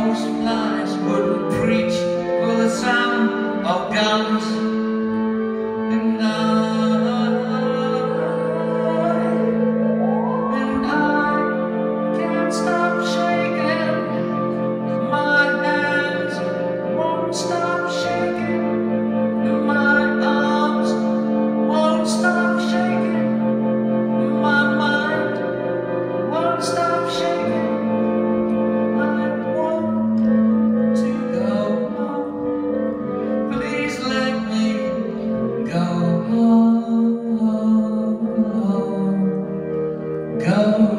most flies wouldn't preach for the sound of guns. And I can't stop shaking. My hands won't stop shaking. My arms won't stop shaking. My mind won't stop shaking. I want to go home. Please let me go home. Go